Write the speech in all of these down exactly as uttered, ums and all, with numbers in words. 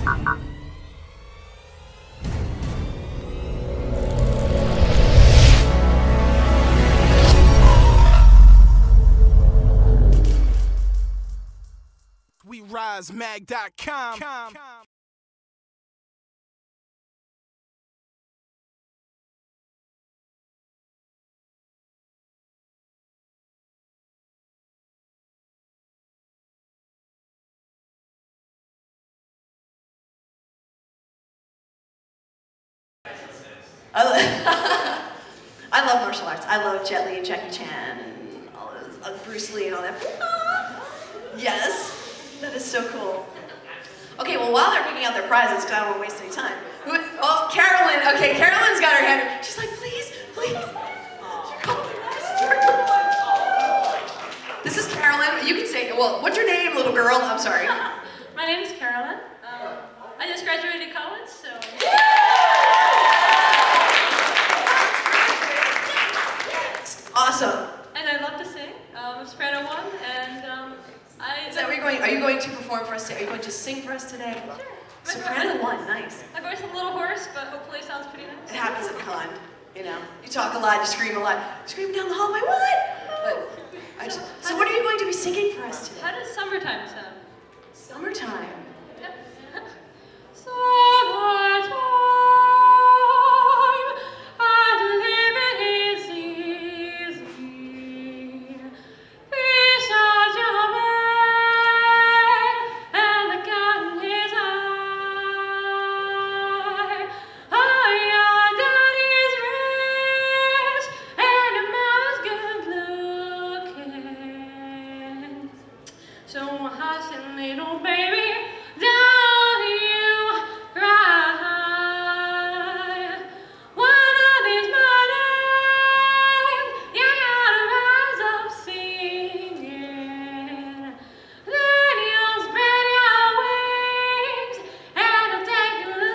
we rise mag dot com. I, lo I love martial arts. I love Jet Li and Jackie Chan and all those, uh, Bruce Lee and all that. Yes, that is so cool. Okay, well, while they're picking out their prizes, because I don't want to waste any time. Who, oh, Carolyn. Okay, Carolyn's got her hand. She's like, please, please. This is Carolyn. You can say, well, what's your name, little girl? I'm sorry. My name is Carolyn. Um, I just graduated college, so. Awesome. And I love to sing. Um, soprano one, and um, I. Is that where you're going? Are you going to perform for us today? Are you going to sing for us today? Sure. Soprano one, nice. My voice is a little hoarse, but hopefully it sounds pretty nice. It happens at con, you know. You talk a lot, you scream a lot. Screaming down the hallway, what? But I just, so what are you going to be singing for us today? How does summertime sound? Summertime. Yep. Summertime, and living is easy. Fish are jumping, and the garden is high. Oh, your daddy's rich, and your mama's good looking. So hush and little baby, don't you cry. One of these mornings, you gotta rise up singing. Then you'll spread your wings and you'll take to the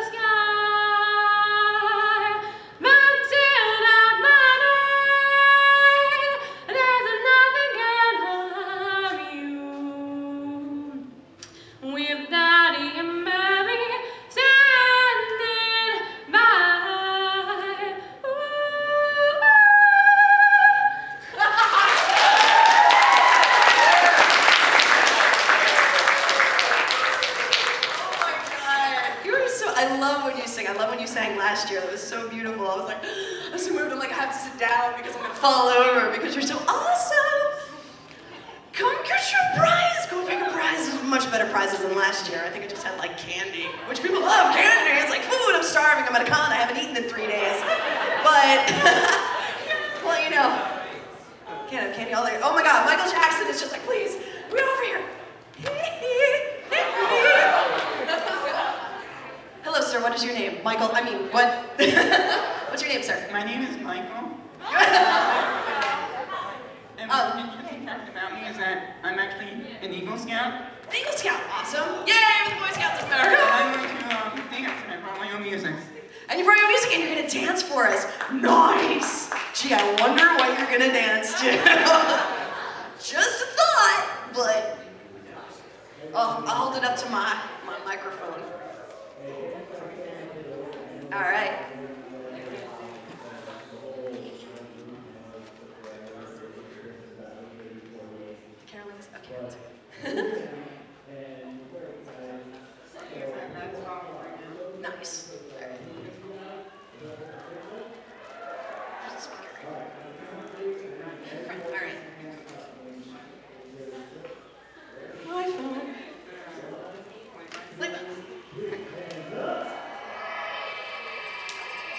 sky. But till that morning, there's nothing can harm you. With Daddy and Mommy standing by. Ooh. Oh my God. You were so, I love when you sing. I love when you sang last year. That was so beautiful. I was like, I was so moved. I'm like, I have to sit down because I'm gonna fall over because you're so awesome. Come get your prize. Go pick a prize. There's much better prizes than last year. I think I just had like candy, which people love candy. It's like food. I'm starving. I'm at a con. I haven't eaten in three days. But, well, you know, can't have candy all day. Oh my God, Michael Jackson is just like, please, we're over here. Hello, sir. What is your name? Michael. I mean, what? What's your name, sir? My name is Michael. And Um, the interesting fact about me is that I'm actually an Eagle Scout. An Eagle Scout. Awesome. Yay, with the Boy Scouts of America. And I'm going to um, dance and I brought my own music. And you brought your music and you're gonna dance for us. Nice. Gee, I wonder what you're gonna dance to. Just a thought, but oh, I'll hold it up to my, my microphone. All right. Carolyn's, okay, that's good. Nice. All right. There's a speaker. All right. My phone. Flip.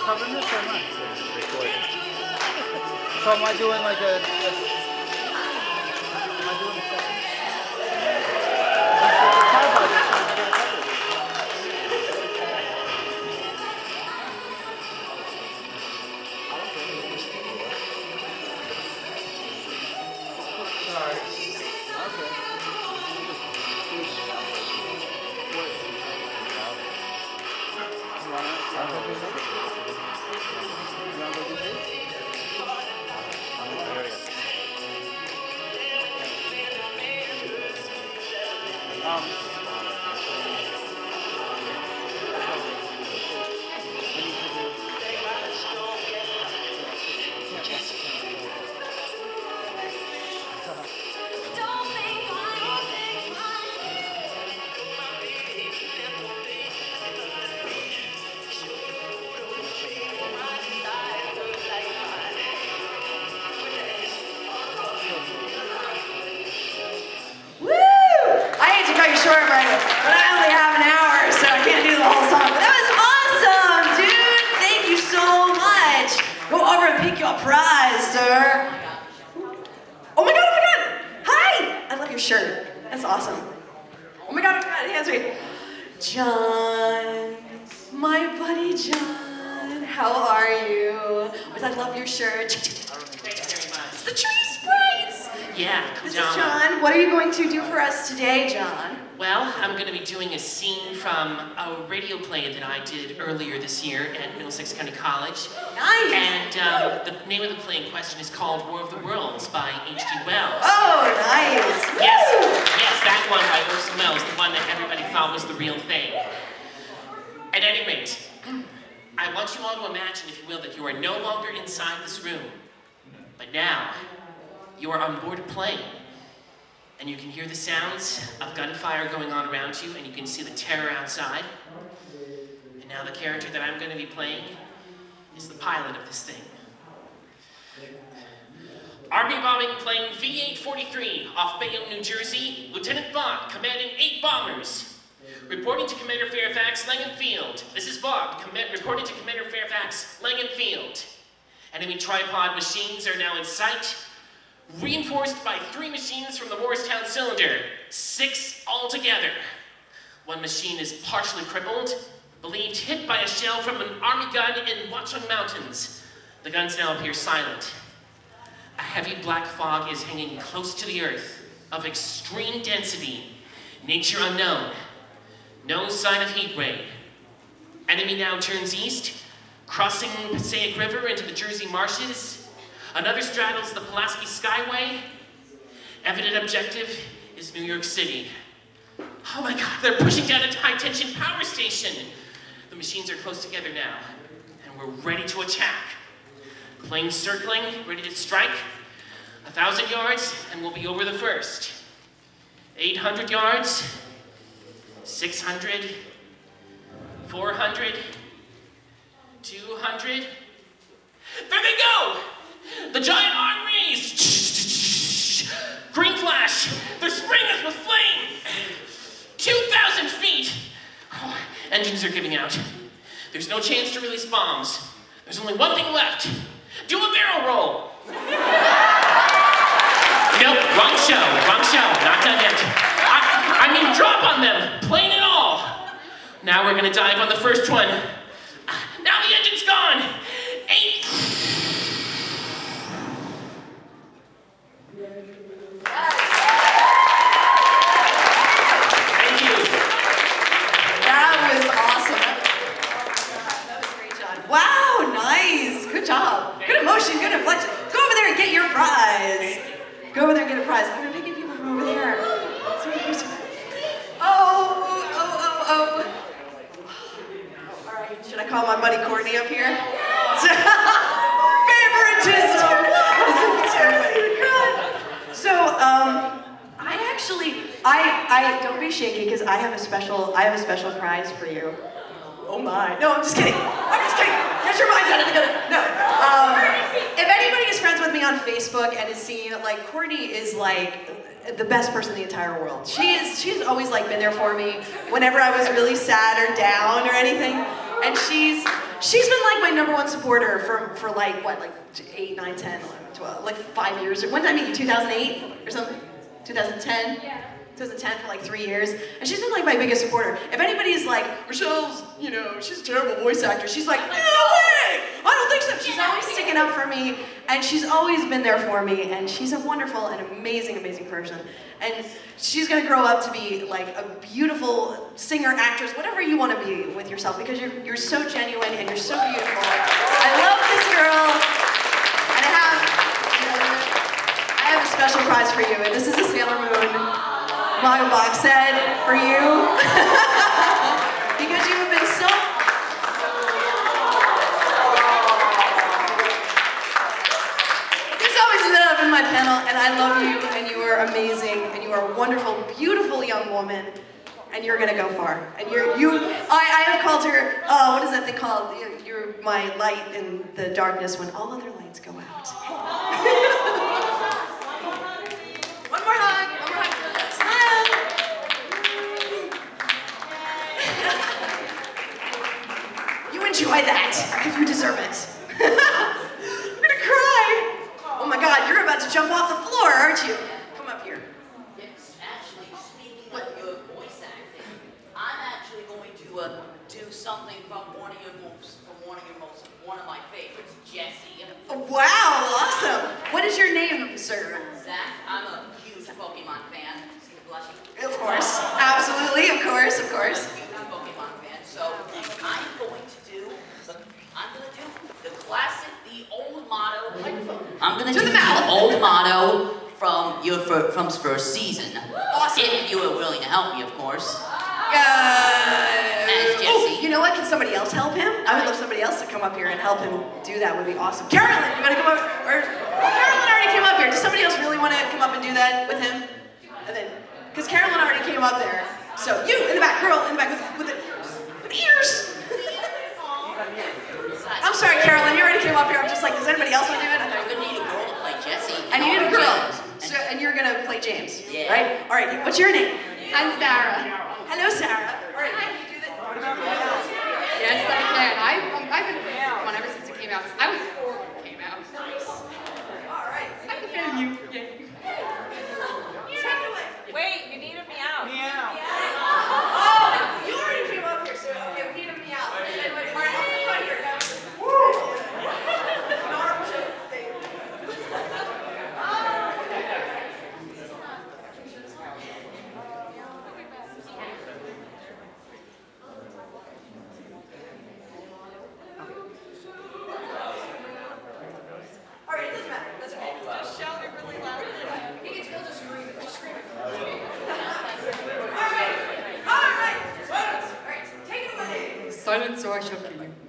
covering this or not? Recording. So am I doing like a... a am I doing a second? Today, John. Well, I'm going to be doing a scene from a radio play that I did earlier this year at Middlesex County College. Nice! And um, the name of the play in question is called War of the Worlds by H G Wells. Oh, nice! Yes, yes, that one by Orson Welles, the one that everybody thought was the real thing. At any rate, I want you all to imagine, if you will, that you are no longer inside this room, but now you are on board a plane. And you can hear the sounds of gunfire going on around you, and you can see the terror outside. And now the character that I'm going to be playing is the pilot of this thing. Army bombing plane V eight forty-three off Bayonne, New Jersey. Lieutenant Vaught, commanding eight bombers. Reporting to Commander Fairfax, Langham Field. This is Vaught, reporting to Commander Fairfax, Langham Field. Enemy tripod machines are now in sight. Reinforced by three machines from the Morristown cylinder, six altogether. One machine is partially crippled, believed hit by a shell from an army gun in Watchung Mountains. The guns now appear silent. A heavy black fog is hanging close to the earth, of extreme density, nature unknown. No sign of heat ray. Enemy now turns east, crossing Passaic River into the Jersey marshes. Another straddles the Pulaski Skyway. Evident objective is New York City. Oh my God, they're pushing down a high-tension power station. The machines are close together now, and we're ready to attack. Plane circling, ready to strike. A thousand yards, and we'll be over the first. eight hundred yards, six hundred, four hundred, two hundred. There they go! The giant arm raised! Green flash! They're spraying us with flame! two thousand feet! Oh, engines are giving out. There's no chance to release bombs. There's only one thing left. Do a barrel roll! Nope, wrong show, wrong show, not done yet. I, I mean, drop on them, plain and all. Now we're gonna dive on the first one. Now the engine's gone! Eight. Thank you. That was awesome. That was great, John. Wow, nice. Good job. Good emotion, good inflection. Go over there and get your prize. Go over there and get a prize. I'm gonna pick people from over there. Oh, oh, oh, oh. All right, should I call my buddy Courtney up here? Favoritism. So, um, I actually, I, I don't be shaky because I have a special, I have a special prize for you. Oh my! No, I'm just kidding. I'm just kidding. Get your minds out of the gutter. No. Um, if anybody is friends with me on Facebook and has seen, like, Courtney is like the best person in the entire world. She is. She's always like been there for me whenever I was really sad or down or anything. And she's She's been like my number one supporter for, for like, what, like eight, nine, ten, eleven, twelve, like five years. When did I meet you, two thousand eight or something? two thousand ten? Yeah. two thousand ten for like three years. And she's been like my biggest supporter. If anybody's like, Michelle's, you know, she's a terrible voice actor, she's like, no way! I don't think so. She's always sticking up for me, and she's always been there for me, and she's a wonderful and amazing, amazing person. And she's gonna grow up to be like a beautiful singer, actress, whatever you want to be with yourself, because you're, you're so genuine and you're so beautiful. I love this girl, and I have, I have a special prize for you, and this is a Sailor Moon my box set for you. Because you have been so... There's always love in my panel, and I love you, and you are amazing, and you are a wonderful, beautiful young woman, and you're gonna go far. And you're, you, I, I have called her, uh, what is that thing called? You're, you're my light in the darkness when all other lights go out. One more hug, one more hug. Enjoy that, because you deserve it. I'm gonna cry. Oh my God, you're about to jump off the floor, aren't you? Come up here. Yes, actually, speaking of your voice acting, I'm actually going to uh, do something from one of your most, from one of your most, one of my favorites, Jessie. Oh, wow, awesome. What is your name, sir? Zach, I'm a huge Pokemon fan. See the blushing? Of course, absolutely, of course, of course. I'm a huge Pokemon fan, so I'm going to do, I'm going to do the classic, the old motto. I'm going to do the, the old motto from your fir from first season. Awesome. If you were willing to help me, of course. Uh, As Jessie. You know what? Can somebody else help him? I would love somebody else to come up here and help him do that. Would be awesome. Carolyn, you want to come up? Or oh, Carolyn already came up here. Does somebody else really want to come up and do that with him? And then, because Carolyn already came up there. So you in the back, girl in the back with with, the, with ears. I'm sorry, Carolyn. You already came up here. I'm just like, does anybody else want to do it? I'm gonna need a girl to play Jessie. I need a girl. So, and you're gonna play James, yeah. right? All right. What's your name? I'm Sarah. Hello, Sarah. All right. Can you do that? Yes, I can. I've, um, I've been a fan of one ever since it came out. I was four when it came out. All right. I'm a fan of you. Yeah. Wait, you needed me out. Meow. Oh, you already came up here, so okay, we need a meow. All right, have fun here, guys. Woo! All right, it doesn't matter. That's okay. Just shout it really loudly. He can still just scream it. Just scream it. All right. All right. All right. Take it away. Silence or I shall kill you.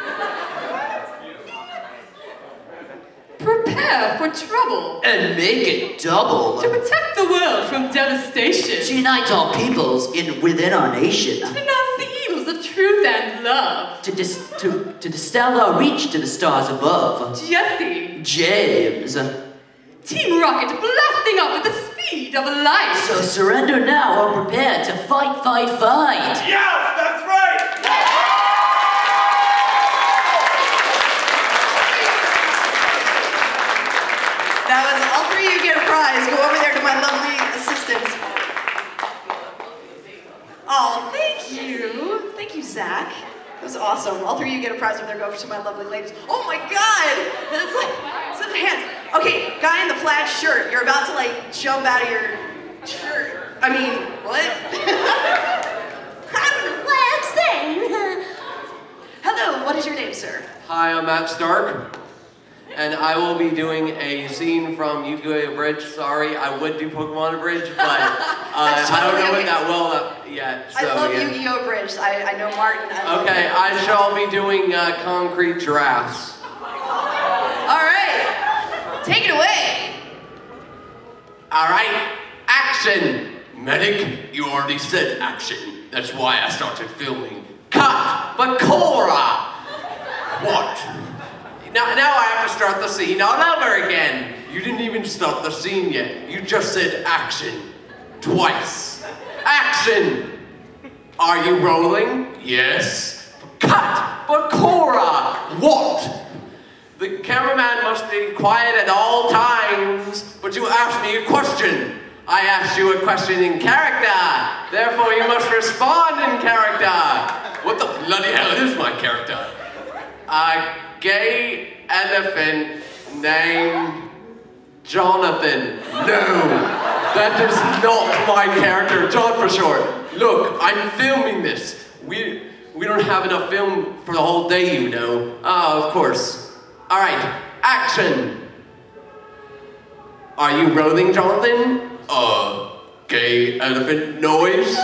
Prepare for trouble. And make it double. To protect the world from devastation. To unite all peoples in within our nation. To denounce the evils of truth and love. To dis to to distill our reach to the stars above. Jessie. James. Team Rocket blasting up with the speed of light. So surrender now or prepare to fight, fight, fight. Yes, that's right! That was all three of you get a prize. Go over there to my lovely assistants. Oh, thank you. Thank you, Zach. That was awesome. All three of you get a prize over there. Go over to my lovely ladies. Oh my God! That's like such hands. Okay, guy in the plaid shirt. You're about to like jump out of your shirt. I mean, what? I'm in the plaid thing. Hello. What is your name, sir? Hi, I'm Matt Stark, and I will be doing a scene from Yu-Gi-Oh! Abridged. Sorry, I would do Pokemon Abridged, but uh, I don't know okay. it that well uh, yet. So, I love yeah. Yu-Gi-Oh! Abridged. I, I know Martin. I love Okay, him. I shall be doing uh, Concrete Giraffes. All right. Take it away. All right, action! Medic, you already said action. That's why I started filming. Cut! Bakura! What? Now, now I have to start the scene all over again. You didn't even start the scene yet. You just said action. Twice. Action! Are you rolling? Yes. Cut! But Cora, what? The cameraman must be quiet at all times, but you asked me a question. I asked you a question in character, therefore you must respond in character. What the bloody hell is my character? A gay elephant named Jonathan. No, that is not my character. John for short. Look, I'm filming this. We, we don't have enough film for the whole day, you know. Ah, of course. All right, action. Are you rolling, Jonathan? Uh, gay elephant noise?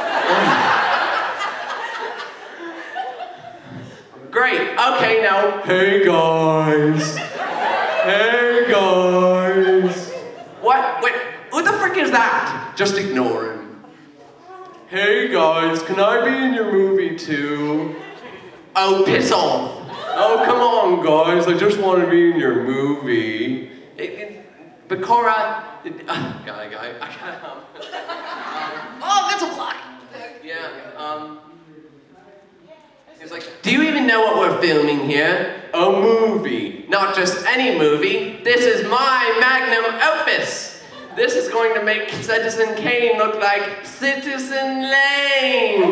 Great, okay now. Hey guys. Hey guys. What? Wait, who the frick is that? Just ignore him. Hey guys, can I be in your movie too? Oh, piss off. Oh, come on guys, I just want to be in your movie. It, it, but Cora, it, uh, guy, guy, I can't, um, um, oh, that's a fly. Yeah, um, he's like, do you even know what we're filming here? A movie. Not just any movie. This is my magnum opus. This is going to make Citizen Kane look like Citizen Lane.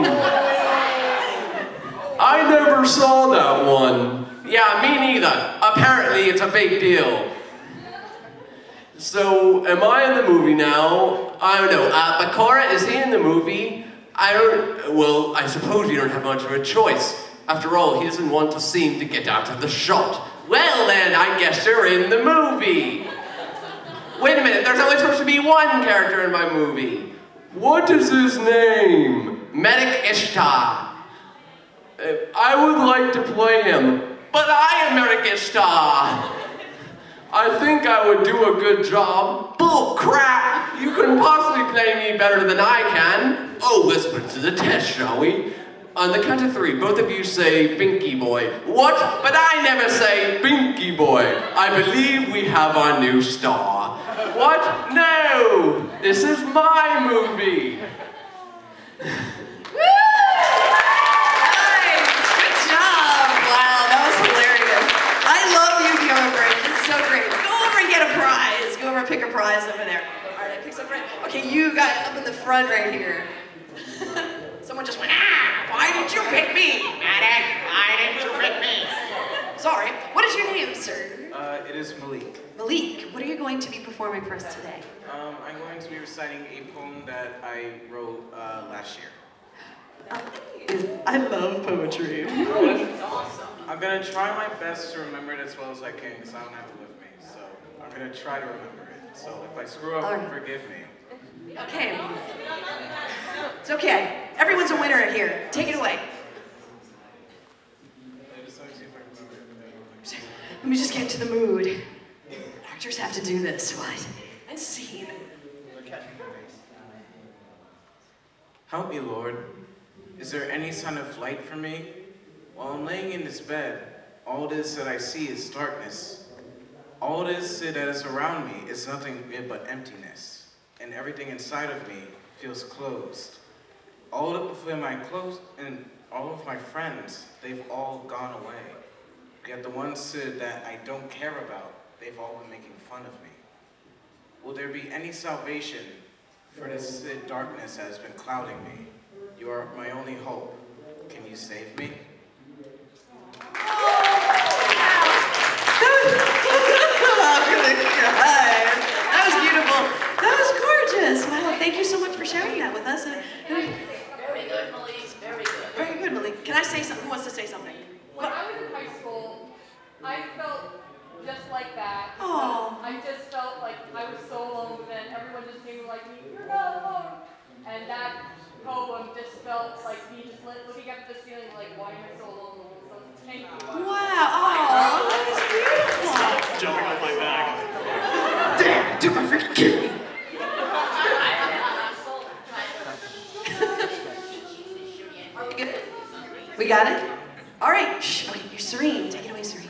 I never saw that one. Yeah, me neither. Apparently it's a big deal. So, am I in the movie now? I don't know. Uh, but Cora, is he in the movie? I don't, well, I suppose you don't have much of a choice. After all, he doesn't want to seem to get out of the shot. Well then, I guess you're in the movie. Wait a minute, there's only supposed to be one character in my movie. What is his name? Medic Ishtar. Uh, I would like to play him, but I am Medic Ishtar. I think I would do a good job. Bull crap! You couldn't possibly play me better than I can. Oh, let's put it to the test, shall we? On the count of three, both of you say Binky Boy. What? But I never say Binky Boy. I believe we have our new star. What? No! This is my movie. Pick a prize over there. All right, I picked some. Okay, you guys up in the front right here. Someone just went, ah, why did you pick me? Medic, why did you pick me? Sorry, what is your name, sir? Uh, it is Malik. Malik, what are you going to be performing for us today? Um, I'm going to be reciting a poem that I wrote uh, last year. Uh, I love poetry. Awesome. I'm gonna try my best to remember it as well as I can because I don't have it with me. So I'm gonna try to remember it. So if I screw up, right. Forgive me. Okay. It's okay. Everyone's a winner here. Take it away. Let me just get into the mood. Actors have to do this, what? And scene. Help me, Lord. Is there any sign of light for me? While I'm laying in this bed, all it is that I see is darkness. All it is that is around me is nothing but emptiness, and everything inside of me feels closed. All of my close and all of my friends, they've all gone away. Yet the ones that I don't care about, they've all been making fun of me. Will there be any salvation for this darkness that has been clouding me? You are my only hope. Can you save me? That was beautiful. That was gorgeous. Wow, thank you so much for sharing that with us. Very good, Malik. Very good. Very good, Malik. Can I say something? Who wants to say something? When I was in high school, I felt just like that. Oh. I just felt like I was so alone, and everyone just came to like me, you're not alone. And that poem just felt like me just looking up at the ceiling like, why am I so alone? So thank you. Wow. Oh, that was beautiful. Jumping on my back. Damn, dude, my freaking kid me. We got it? All right. Shh. Okay, you're serene. Take it away, serene.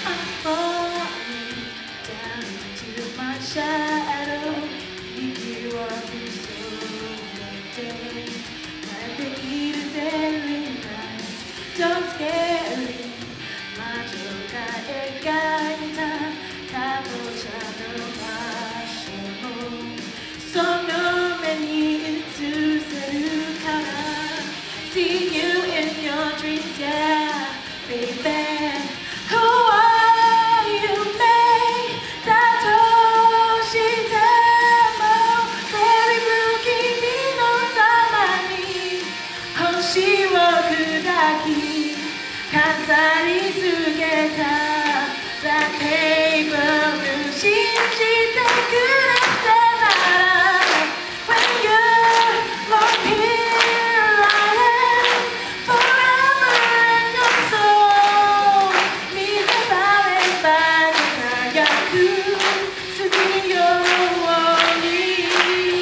I'm falling down into my shadow. You are so day, like the heat daily night. Don't scare me. My joke I got time. Cabo shadow passion. So no many to say cara. See you in your dreams, yeah, baby. Who are you, babe? That's all she demo. Very blue kimi no tamani. Hoshi wo kudaki. Kazari sugeta. That paper moon. Shinjite kurete nara. When you're lost here, I am forever in your soul. Mise bare bare nagaku sugi yo ni.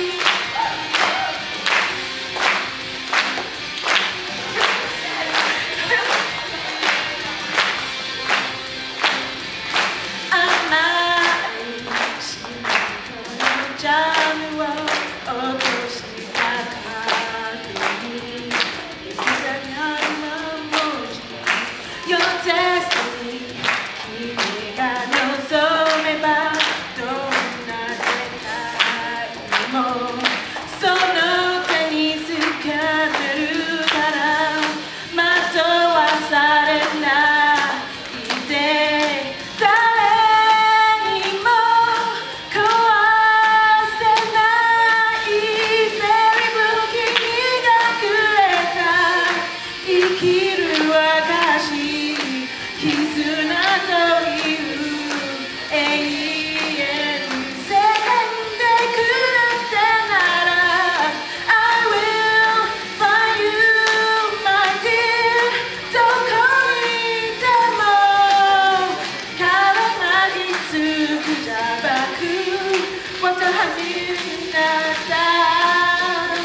Your destiny, kimi ga nozomeba, donnazekai mo. Sono te ni tsukameru kara, matowasareないで。誰にも壊せない。Very blue 君がくれた生きる証。絆という永遠に叫んでくれてなら I will find you, my dear. どこにいても変わらないつくじゃばくわたはになった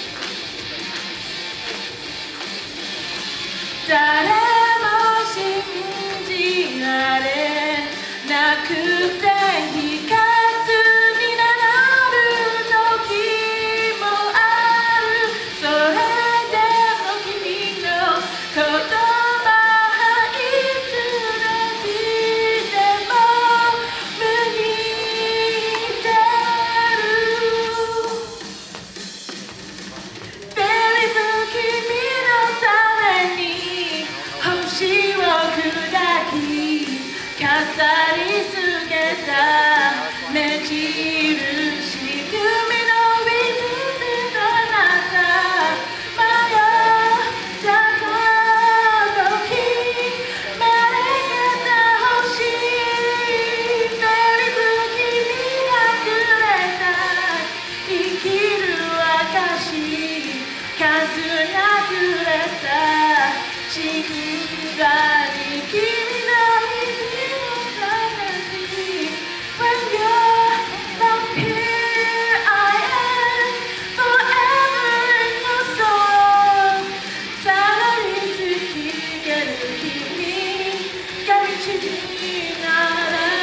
誰も信じられなくて非活になる時もある。それでも君の言葉いつの日でも胸に出る。Very blue 君のために星を砕き飾りつけた目印組のウィンズとなった迷った時招けた星 Very blue 君がくれた生きる証数がくれた信頼に君の意味を探し When you're not here, I am forever in your soul. たどり着ける君が導きなら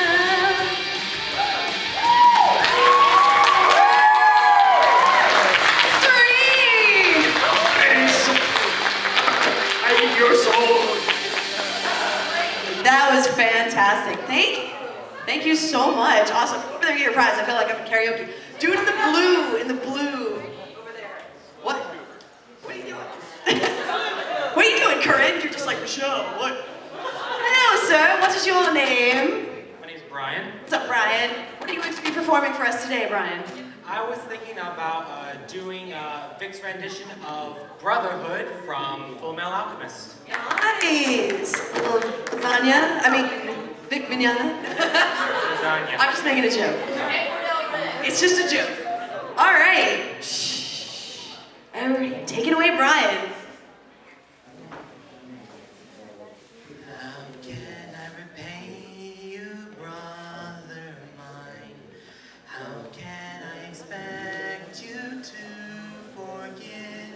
Your soul. That was fantastic. Thank, thank you so much. Awesome. Over there, get your prize. I feel like I'm in karaoke. Dude in the blue, in the blue. Over there. What? What are you doing? What are you doing, Corinne? You're just like, Michelle, what? Hello, sir. What is your name? My name's Brian. What's up, Brian? What are you going to be performing for us today, Brian? I was thinking about uh, doing a Vic's rendition of Brotherhood from Full Metal Alchemist. Nice! Little Vanya? I mean, Vic Mignogna? I'm just making a joke. It's just a joke. All right. Shh. Everybody, take it away, Brian. How can I repay you, brother mine? How can I expect you to forgive?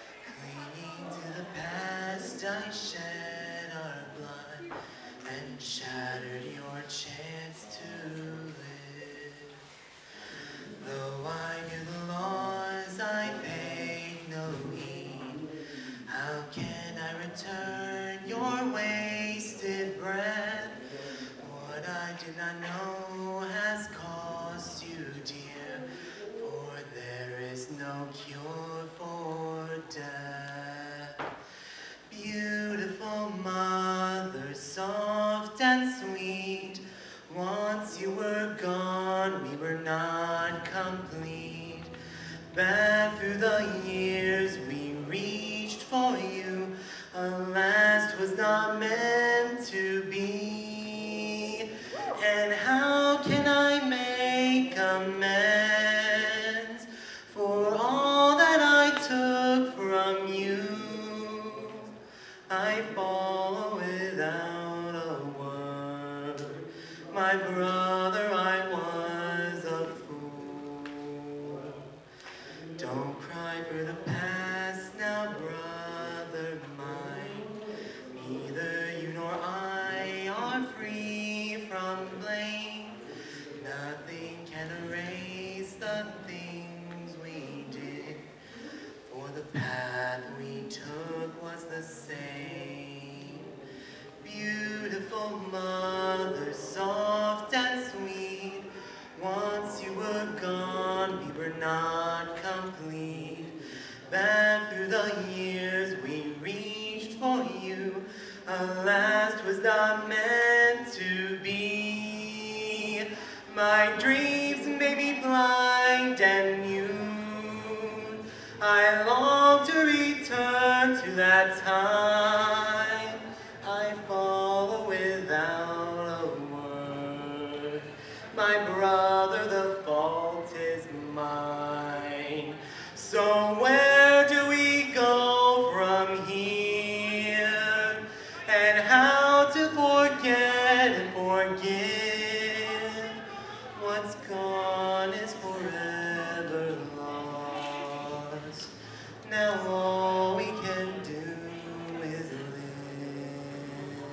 Clinging to the past, I shed our blood and shattered your chance to live. Though I knew the laws, I paid no heed. How can I return your wasted breath? What I did not know has cost you dear, for there is no cure for death. Beautiful mother, soft and sweet, once you were gone, we were not complete. Back through the years we reached for you, alas 'twas not meant to be. And how can I make amends for all that I took from you? I follow without a word. My brother, I was a fool. Don't cry for the past now, brother mine. Neither you nor I are free from blame. Nothing can erase the things we did, for the path we took was the same. Beautiful mother, soft and sweet, once you were gone, we were not complete. Back through the years we reached for you, alas 'twas not meant to be. My dreams may be blind and mute, I long to return to that time. I follow without a word. My brother, the fault is mine. So where do we go from here? And how to forget and forgive? What's gone is forever lost. Now all we can do is live.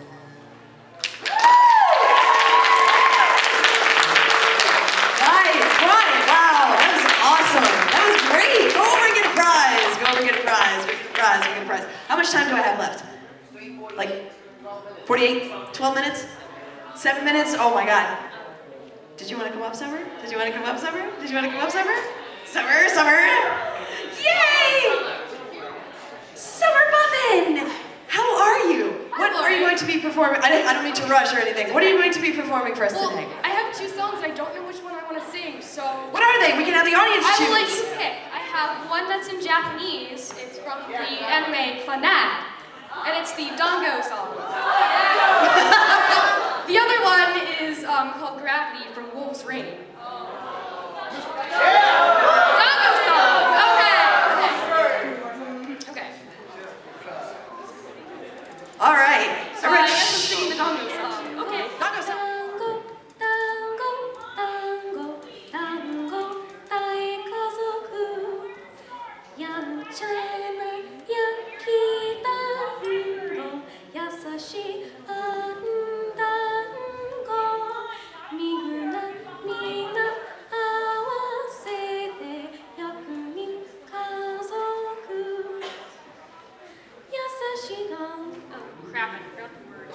Right, right, wow, that was awesome. That was great. Go over and get a prize. Go over and get a prize. Go get a prize. Go get a prize. How much time do I have left? Like forty-eight, twelve minutes? Seven minutes? Oh my God. Did you want to come up, Summer? Did you want to come up, Summer? Did you want to come up, Summer? Summer, Summer. Yay! Summer Muffin! How are you? What are you going to be performing? I don't, I don't mean to rush or anything. What are you going to be performing for us well, today? I have two songs. I don't know which one I want to sing, so... What are they? We can have the audience I choose. will let you pick. I have one that's in Japanese. It's from the anime Clannad, and it's the Dango song. The other one is um, called Gravity from Wolf's Rain. Dango song! Okay! Okay. Okay. All right. So I guess I'm singing the Dango song. Okay. Dango song. Oh crap, I forgot the words.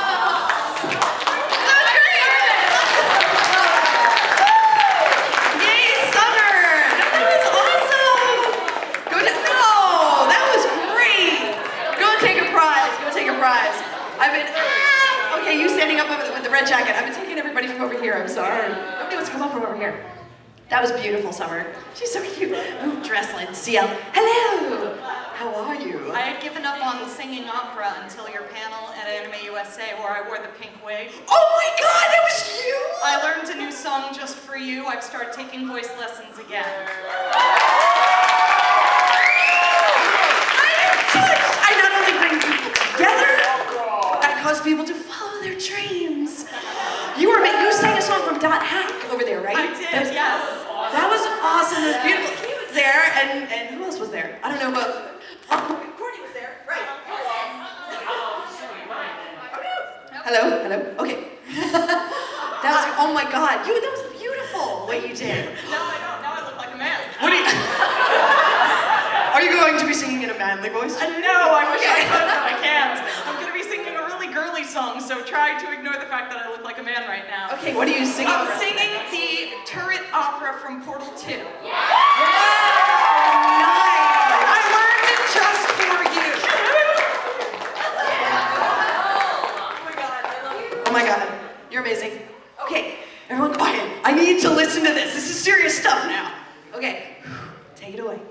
Yay, Summer! That was awesome! Go to, no, that was great! Go take a prize, go take a prize. I've been, ah, okay, you standing up with the, with the red jacket. I've been taking everybody from over here, I'm sorry. Nobody wants to come up from over here. That was beautiful, Summer. She's so cute. Ooh, Dresslyn, C L. Hello! How are you? I had given up on singing opera until your panel at Anime U S A where I wore the pink wig. Oh my God, that was you! I learned a new song just for you. I've started taking voice lessons again. I not only bring people together, I cause people to follow their dreams. You were you sang a song from Dot Hack over there, right? I did, that was, yes. That was awesome. It was beautiful. He was there, and and who else was there? I don't know, but oh, Courtney was there, right? Hello, hello. Okay, That was, oh my God, you, that was beautiful what you did. Now I don't, now I look like a man. What are you, are you going to be singing in a manly voice? I know, I wish I Okay. could, but I can't. I'm going to be singing a really girly song, so try to ignore the fact that I look like a man right now. Okay, what are you singing? I'm singing the turret opera from Portal two. Yeah! Nice! I learned it just for you. Oh my God, you're amazing. Okay, everyone quiet. I need to listen to this. This is serious stuff now. Okay, take it away.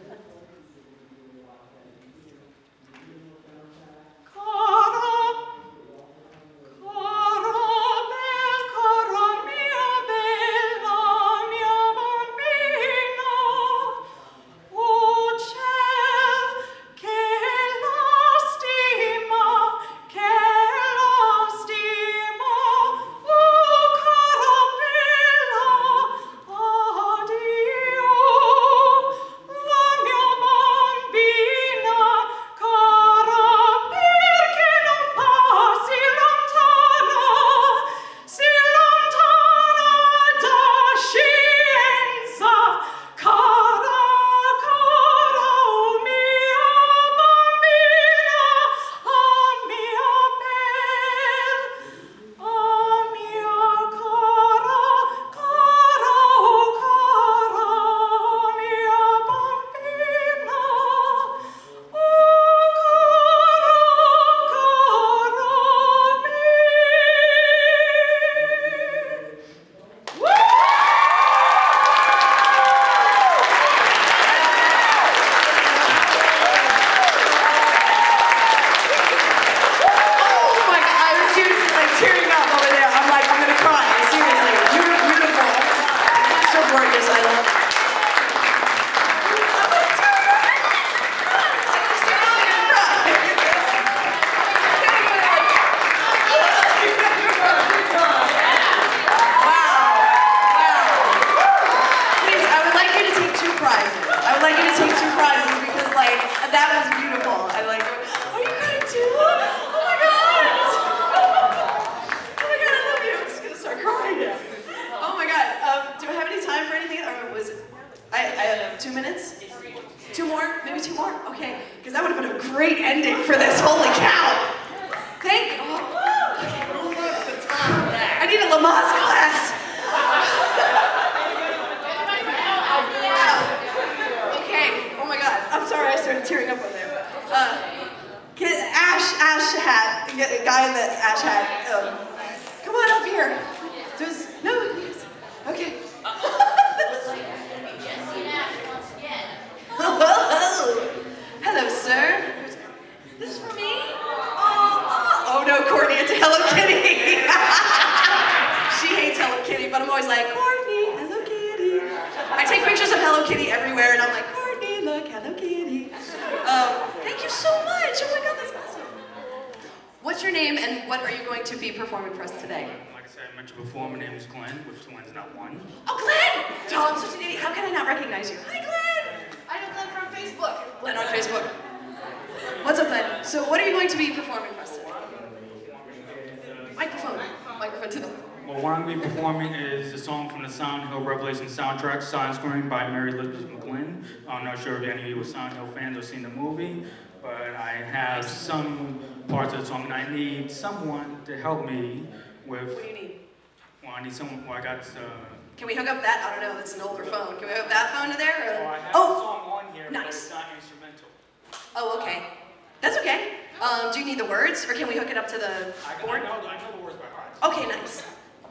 Soundtrack, Silent Scream by Mary Elizabeth McGlynn. I'm not sure if any of you are Silent Hill fans or seen the movie, but I have some parts of the song and I need someone to help me with... What do you need? Well, I need someone, well, I got... Uh, Can we hook up that? I don't know, it's an older phone. Can we hook up that phone to there? Or? Oh, I have oh, a song on here, nice. but it's not instrumental. Oh, okay. That's okay. Um, do you need the words, or can we hook it up to the I, board? I, know, I know the words by heart. Okay, nice.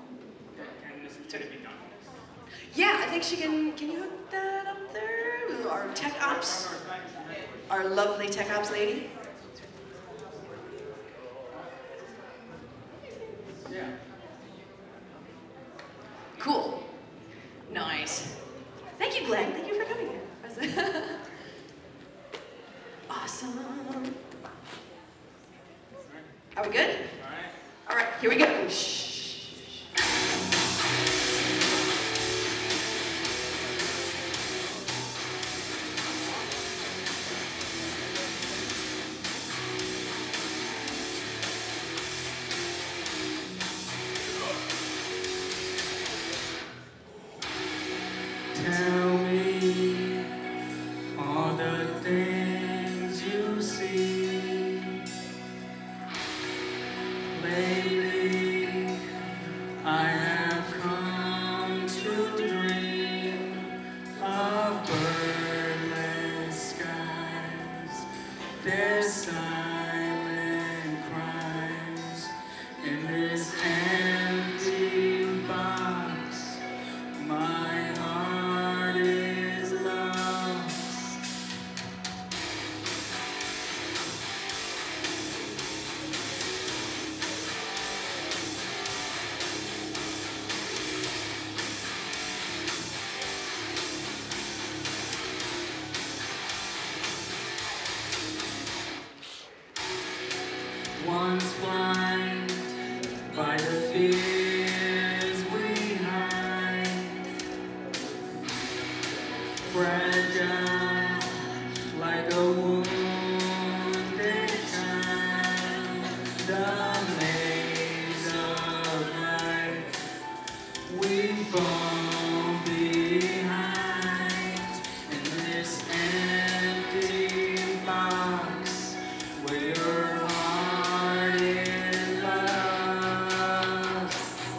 And this is to be done. Yeah, I think she can, can you hook that up there? Our tech ops, our lovely tech ops lady. Yeah. Cool. Nice. Thank you, Glenn. Thank you for coming here. Awesome. Are we good? All right. All right, here we go. Shh. fears we hide, fragile like a wounded child. The maze of life we fall behind in this empty box where your heart is lost.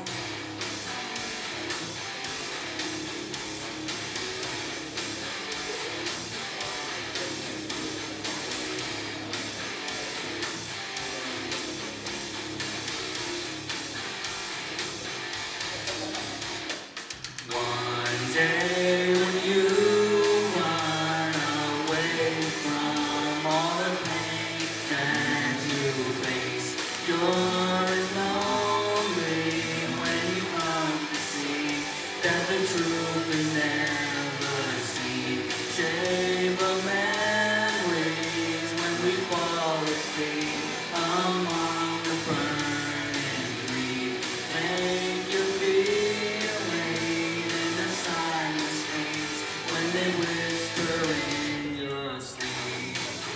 One day when you run away from all the pain that you face, you're as lonely when you come to see that the truth is never seen. Shape of memories when we fall asleep among the burning tree. Make you feel rain in the silent streets when they whisper in your sleep.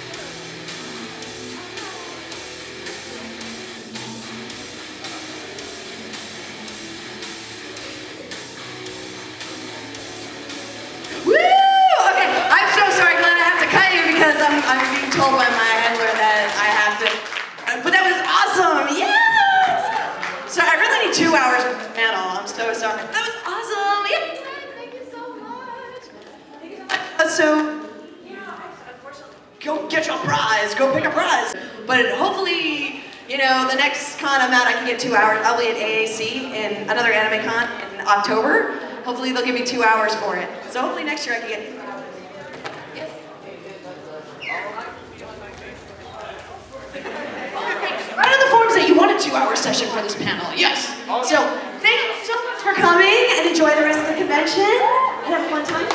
Woo! Okay, I'm so sorry, Glenn. I have to cut you because I'm, I'm being told by my handler that I have to. But that was awesome! Yes! So I really need two hours for the panel. I'm so sorry. That was awesome! Yep. Thank you so much. Thank you so much. Uh, so, go get your prize. Go pick a prize. But hopefully, you know, the next con I'm at, I can get two hours. I'll be at A A C in another anime con in October. Hopefully they'll give me two hours for it. So hopefully next year I can get. Yes. Write on the forums that you want a two-hour session for this panel. Yes. So thank you so much for coming and enjoy the rest of the convention and have a fun time.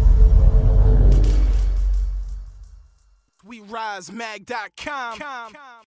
we rise mag dot com.